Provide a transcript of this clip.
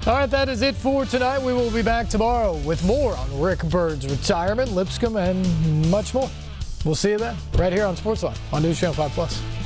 All right, that is it for tonight. We will be back tomorrow with more on Rick Byrd's retirement, Lipscomb, and much more. We'll see you then, right here on Sportsline on NewsChannel 5+.